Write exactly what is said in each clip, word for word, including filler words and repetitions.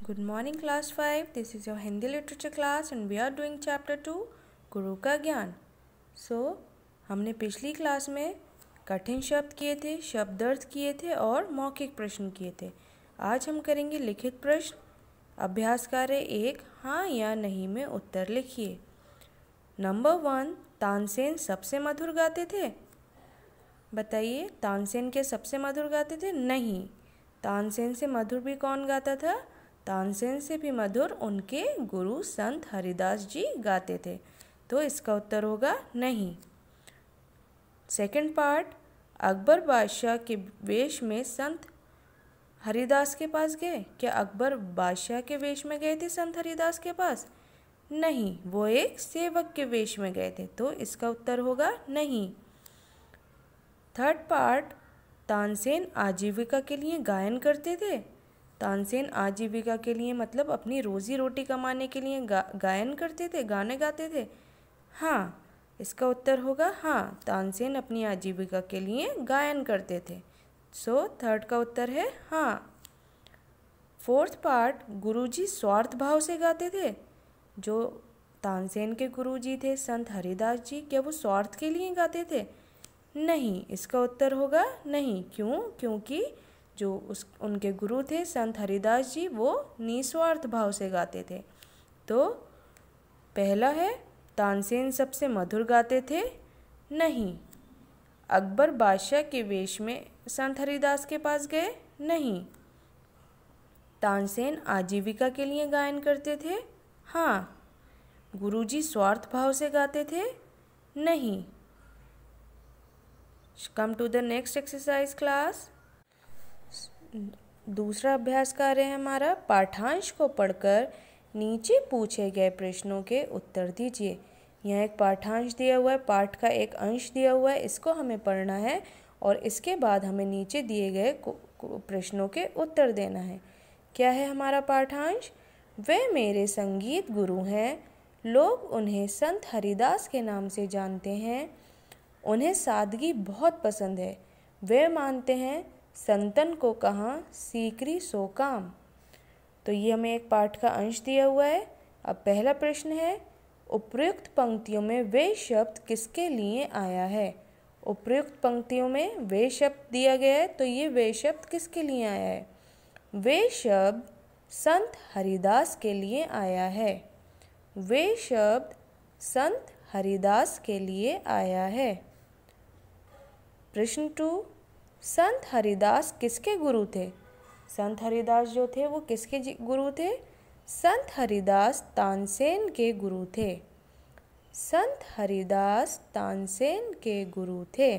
Good morning class five. This is your Hindi literature class and we are doing chapter two गुरु का ज्ञान. So हमने पिछली class में कठिन शब्द किए थे, शब्दार्थ किए थे और मौखिक प्रश्न किए थे. आज हम करेंगे लिखित प्रश्न. अभ्यास कार्य एक, हाँ या नहीं में उत्तर लिखिए. नंबर वन, तानसेन सबसे मधुर गाते थे. बताइए, तानसेन के सबसे मधुर गाते थे? नहीं. तानसेन से मधुर भी कौन गाता था? तानसेन से भी मधुर उनके गुरु संत हरिदास जी गाते थे. तो इसका उत्तर होगा नहीं. सेकंड पार्ट, अकबर बादशाह के वेश में संत हरिदास के पास गए. क्या अकबर बादशाह के वेश में गए थे संत हरिदास के पास? नहीं, वो एक सेवक के वेश में गए थे. तो इसका उत्तर होगा नहीं. थर्ड पार्ट, तानसेन आजीविका के लिए गायन करते थे. तानसेन आजीविका के लिए मतलब अपनी रोजी रोटी कमाने के लिए गा, गायन करते थे, गाने गाते थे. हाँ, इसका उत्तर होगा हाँ, तानसेन अपनी आजीविका के लिए गायन करते थे. सो थर्ड का उत्तर है हाँ. फोर्थ पार्ट, गुरुजी स्वार्थ भाव से गाते थे. जो तानसेन के गुरुजी थे संत हरिदास जी, क्या वो स्वार्थ के लिए गाते थे? नहीं, इसका उत्तर होगा नहीं. क्यों? क्योंकि जो उस उनके गुरु थे संत हरिदास जी, वो निस्वार्थ भाव से गाते थे. तो पहला है, तानसेन सबसे मधुर गाते थे. नहीं. अकबर बादशाह के वेश में संत हरिदास के पास गए. नहीं. तानसेन आजीविका के लिए गायन करते थे. हाँ. गुरुजी स्वार्थ भाव से गाते थे. नहीं. Come to the next exercise class. दूसरा अभ्यास कार्य है हमारा, पाठांश को पढ़कर नीचे पूछे गए प्रश्नों के उत्तर दीजिए. यहाँ एक पाठांश दिया हुआ है, पाठ का एक अंश दिया हुआ है, इसको हमें पढ़ना है और इसके बाद हमें नीचे दिए गए प्रश्नों के उत्तर देना है. क्या है हमारा पाठांश? वे मेरे संगीत गुरु हैं. लोग उन्हें संत हरिदास के नाम से जानते हैं. उन्हें सादगी बहुत पसंद है. वे मानते हैं संतन को कहाँ सीकरी सो काम. तो ये हमें एक पाठ का अंश दिया हुआ है. अब पहला प्रश्न है, उपर्युक्त पंक्तियों में वे शब्द किसके लिए आया है? उपर्युक्त पंक्तियों में वे शब्द दिया गया है, तो ये वे शब्द किसके लिए आया है? वे शब्द संत हरिदास के लिए आया है. वे शब्द संत हरिदास के लिए आया है. प्रश्न टू, संत हरिदास किसके गुरु थे? संत हरिदास जो थे वो किसके गुरु थे? संत हरिदास तानसेन के गुरु थे. संत हरिदास तानसेन के गुरु थे.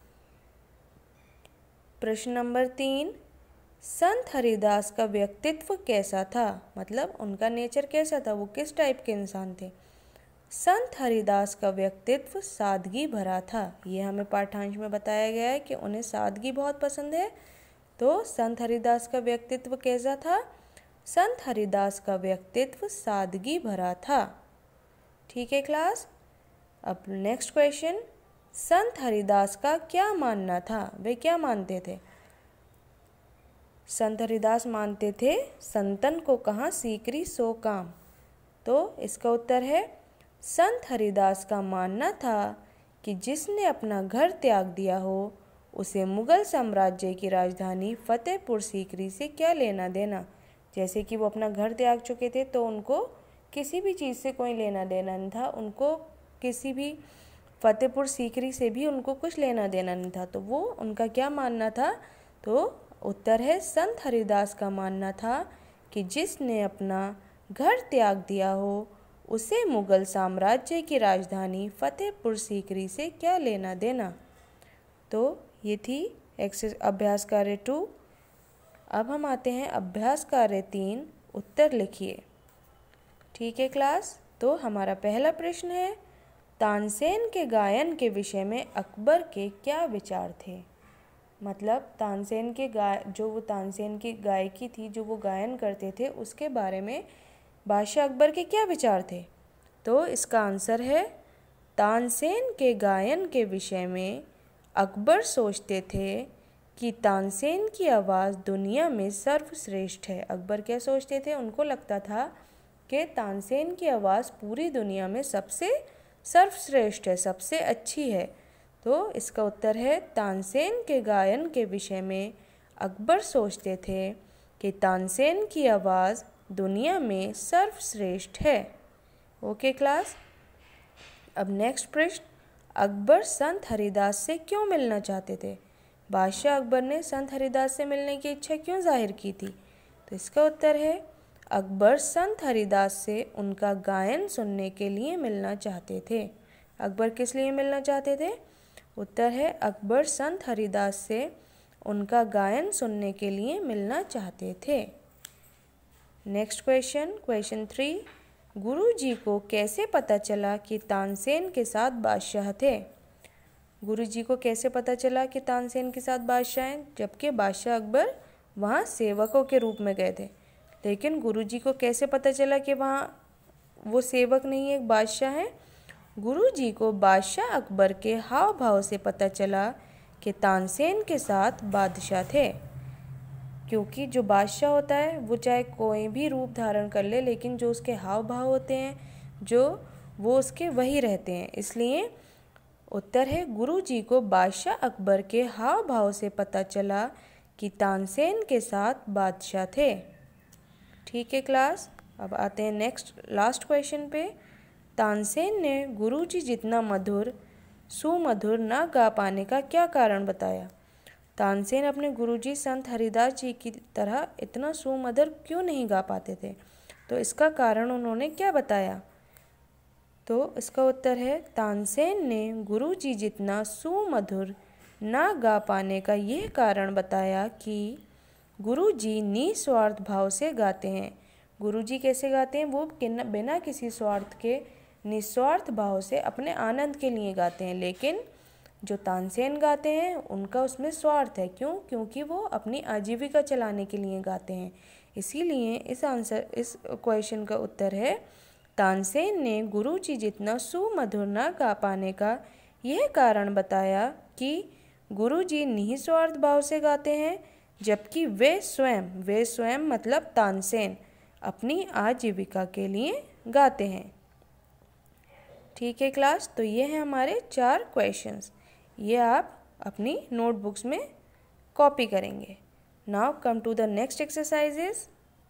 प्रश्न नंबर तीन, संत हरिदास का व्यक्तित्व कैसा था? मतलब उनका नेचर कैसा था, वो किस टाइप के इंसान थे? संत हरिदास का व्यक्तित्व सादगी भरा था. ये हमें पाठांश में बताया गया है कि उन्हें सादगी बहुत पसंद है. तो संत हरिदास का व्यक्तित्व कैसा था? संत हरिदास का व्यक्तित्व सादगी भरा था. ठीक है क्लास. अब नेक्स्ट क्वेश्चन, संत हरिदास का क्या मानना था? वे क्या मानते थे? संत हरिदास मानते थे संतन को कहाँ सीकरी सो काम. तो इसका उत्तर है, संत हरिदास का मानना था कि जिसने अपना घर त्याग दिया हो उसे मुगल साम्राज्य की राजधानी फतेहपुर सीकरी से क्या लेना देना. जैसे कि वो अपना घर त्याग चुके थे तो उनको किसी भी चीज़ से कोई लेना देना नहीं था. उनको किसी भी फतेहपुर सीकरी से भी उनको कुछ लेना देना नहीं था. तो वो उनका क्या मानना था? तो उत्तर है, संत हरिदास का मानना था कि जिसने अपना घर त्याग दिया हो उसे मुगल साम्राज्य की राजधानी फतेहपुर सीकरी से क्या लेना देना. तो ये थी एक्सरसाइज अभ्यास कार्य टू. अब हम आते हैं अभ्यास कार्य तीन, उत्तर लिखिए. ठीक है क्लास. तो हमारा पहला प्रश्न है, तानसेन के गायन के विषय में अकबर के क्या विचार थे? मतलब तानसेन के गाय जो वो तानसेन की गायकी थी, जो वो गायन करते थे, उसके बारे में बादशाह अकबर के क्या विचार थे? तो इसका आंसर है, तानसेन के गायन के विषय में अकबर सोचते थे कि तानसेन की आवाज़ दुनिया में सर्वश्रेष्ठ है। अकबर क्या सोचते थे, उनको लगता था कि तानसेन की आवाज़ पूरी दुनिया में सबसे सर्वश्रेष्ठ है, सबसे अच्छी है। तो इसका उत्तर है तानसेन के गायन के विषय में अकबर सोचते थे कि तानसेन की आवाज़ दुनिया में सर्वश्रेष्ठ है। Okay class. अब नेक्स्ट प्रश्न, अकबर संत हरिदास से क्यों मिलना चाहते थे? बादशाह अकबर ने संत हरिदास से मिलने की इच्छा क्यों जाहिर की थी? तो इसका उत्तर है अकबर संत हरिदास से उनका गायन सुनने के लिए मिलना चाहते थे। अकबर किस लिए मिलना चाहते थे? उत्तर है अकबर संत हरिदास से उनका गायन सुनने के लिए मिलना चाहते थे। Next question, question three, Guruji को कैसे पता चला कि तानसेन के साथ बादशाह थे? गुरुजी को कैसे पता चला कि तानसेन के साथ बादशाह हैं, जबकि बादशाह अकबर वहाँ सेवकों के रूप में गए थे। लेकिन गुरुजी को कैसे पता चला कि वहाँ वो सेवक नहीं, एक बादशाह हैं? गुरुजी को बादशाह अकबर के हाव भाव से पता चला कि तानसेन के साथ बादशाह थे, क्योंकि जो बादशाह होता है वो चाहे कोई भी रूप धारण कर ले, लेकिन जो उसके हाव भाव होते हैं जो वो उसके वही रहते हैं। इसलिए उत्तर है गुरुजी को बादशाह अकबर के हाव भाव से पता चला कि तानसेन के साथ बादशाह थे। ठीक है क्लास। अब आते हैं नेक्स्ट लास्ट क्वेश्चन पे। तानसेन ने गुरुजी जितना मधुर सुमधुर ना गा पाने का क्या कारण बताया? तानसेन अपने गुरुजी संत हरिदास जी की तरह इतना सुमधुर क्यों नहीं गा पाते थे? तो इसका कारण उन्होंने क्या बताया? तो इसका उत्तर है तानसेन ने गुरुजी जितना सुमधुर ना गा पाने का यह कारण बताया कि गुरुजी निस्वार्थ भाव से गाते हैं। गुरुजी कैसे गाते हैं? वो बिना किसी स्वार्थ के निस्वार्थ भाव से अपने आनंद के लिए गाते हैं। लेकिन जो तानसेन गाते हैं उनका उसमें स्वार्थ है। क्यों? क्योंकि वो अपनी आजीविका चलाने के लिए गाते हैं। इसीलिए इस आंसर इस क्वेश्चन का उत्तर है तानसेन ने गुरुजी जितना सुमधुर ना गा पाने का यह कारण बताया कि गुरुजी निस्वार्थ भाव से गाते हैं, जबकि वे स्वयं वे स्वयं मतलब तानसेन अपनी आजीविका के लिए गाते हैं। ठीक है क्लास। तो ये हैं हमारे चार क्वेश्चंस, ये आप अपनी नोटबुक्स में कॉपी करेंगे। Now come to the next exercises.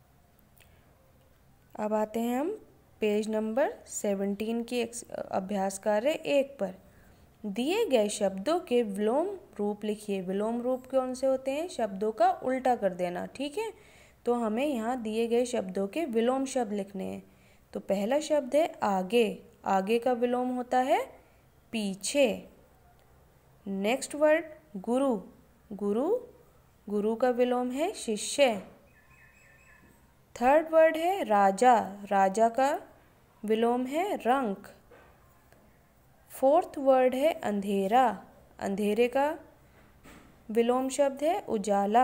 अब आते हैं हम पेज नंबर सेवनटीन की अभ्यास कार्य एक पर। दिए गए शब्दों के विलोम रूप लिखिए। विलोम रूप कौन से होते हैं? शब्दों का उल्टा कर देना। ठीक है, तो हमें यहाँ दिए गए शब्दों के विलोम शब्द लिखने हैं। तो पहला शब्द है आगे। आगे का विलोम होता है पीछे। नेक्स्ट वर्ड गुरु। गुरु गुरु का विलोम है शिष्य। थर्ड वर्ड है राजा। राजा का विलोम है रंक। फोर्थ वर्ड है अंधेरा। अंधेरे का विलोम शब्द है उजाला।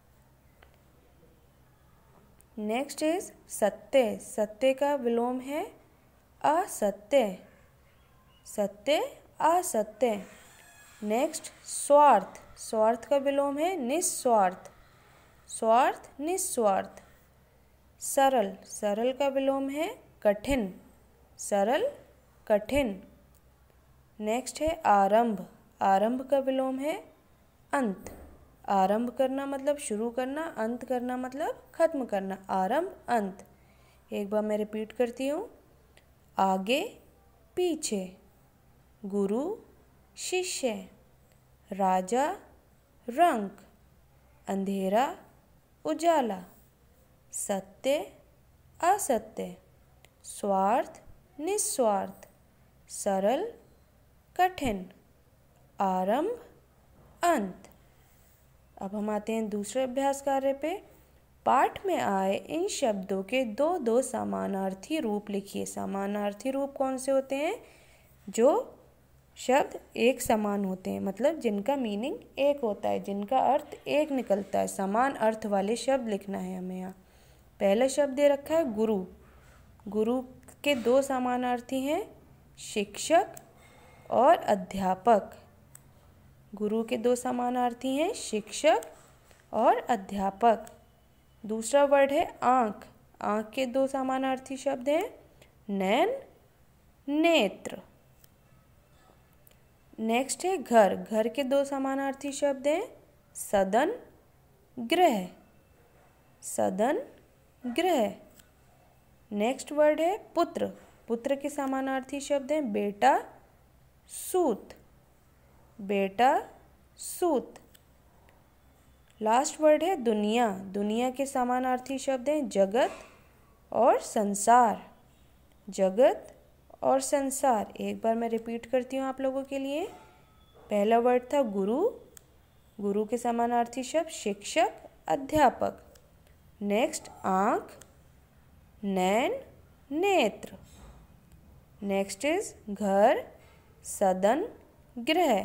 नेक्स्ट इज सत्य। सत्य का विलोम है असत्य। सत्य असत्य। नेक्स्ट स्वार्थ। स्वार्थ का विलोम है निस्वार्थ। स्वार्थ निस्वार्थ। सरल। सरल का विलोम है कठिन। सरल कठिन। नेक्स्ट है आरंभ। आरंभ का विलोम है अंत। आरंभ करना मतलब शुरू करना, अंत करना मतलब खत्म करना। आरंभ अंत। एक बार मैं रिपीट करती हूँ। आगे पीछे, गुरु शिष्य, राजा रंक, अंधेरा उजाला, सत्य असत्य, स्वार्थ निस्वार्थ, सरल कठिन, आरंभ अंत। अब हम आते हैं दूसरे अभ्यास कार्य पे। पाठ में आए इन शब्दों के दो दो समानार्थी रूप लिखिए। समानार्थी रूप कौन से होते हैं? जो शब्द एक समान होते हैं, मतलब जिनका मीनिंग एक होता है, जिनका अर्थ एक निकलता है। समान अर्थ वाले शब्द लिखना है हमें यहाँ। पहला शब्द दे रखा है गुरु। गुरु के दो समानार्थी हैं शिक्षक और अध्यापक। गुरु के दो समानार्थी हैं शिक्षक और अध्यापक। दूसरा वर्ड है आँख। आँख के दो समानार्थी शब्द हैं नैन, नेत्र। नेक्स्ट है घर। घर के दो समानार्थी शब्द हैं सदन, गृह। सदन, गृह। नेक्स्ट वर्ड है पुत्र। पुत्र के समानार्थी शब्द हैं बेटा, सूत। बेटा, सूत। लास्ट वर्ड है दुनिया। दुनिया के समानार्थी शब्द हैं जगत और संसार। जगत और संसार। एक बार मैं रिपीट करती हूँ आप लोगों के लिए। पहला वर्ड था गुरु। गुरु के समानार्थी शब्द शिक्षक, अध्यापक। नेक्स्ट आँख, नैन, नेत्र। नेक्स्ट इज घर, सदन, गृह।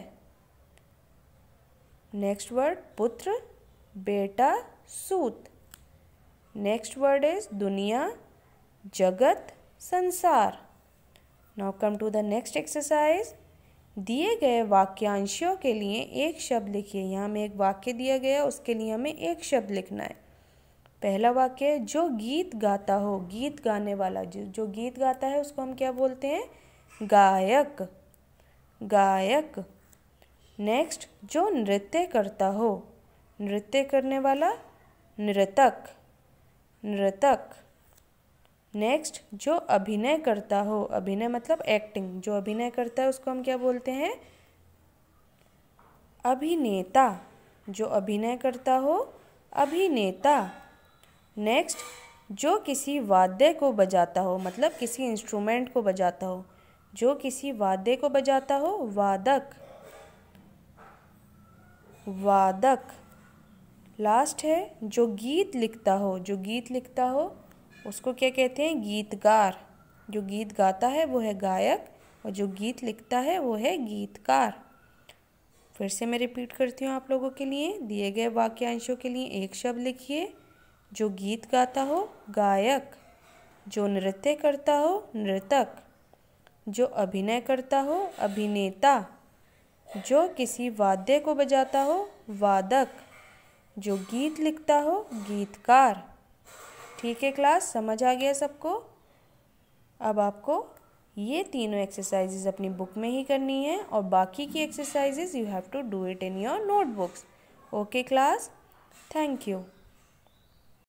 नेक्स्ट वर्ड पुत्र, बेटा, सूत। नेक्स्ट वर्ड इज दुनिया, जगत, संसार। Now come to the next exercise. दिए गए वाक्यांशों के लिए एक शब्द लिखिए। यहाँ हमें एक वाक्य दिया गया, उसके लिए हमें एक शब्द लिखना है। पहला वाक्य है जो गीत गाता हो। गीत गाने वाला, जो जो गीत गाता है उसको हम क्या बोलते हैं? गायक। गायक। नेक्स्ट जो नृत्य करता हो। नृत्य करने वाला नर्तक। नर्तक। नेक्स्ट जो अभिनय करता हो। अभिनय मतलब एक्टिंग। जो अभिनय करता है उसको हम क्या बोलते हैं? अभिनेता। जो अभिनय करता हो, अभिनेता। नेक्स्ट जो किसी वाद्य को बजाता हो, मतलब किसी इंस्ट्रूमेंट को बजाता हो। जो किसी वाद्य को बजाता हो, वादक। वादक। लास्ट है जो गीत लिखता हो। जो गीत लिखता हो उसको क्या कहते हैं? गीतकार। जो गीत गाता है वो है गायक और जो गीत लिखता है वो है गीतकार। फिर से मैं रिपीट करती हूँ आप लोगों के लिए। दिए गए वाक्यांशों के लिए एक शब्द लिखिए। जो गीत गाता हो, गायक। जो नृत्य करता हो, नर्तक। जो अभिनय करता हो, अभिनेता। जो किसी वाद्य को बजाता हो, वादक। जो गीत लिखता हो, गीतकार। ठीक है क्लास, समझ आ गया सबको? अब आपको ये तीनों एक्सरसाइजेज अपनी बुक में ही करनी है और बाकी की exercises you have to do it in your notebooks. Okay class, thank you.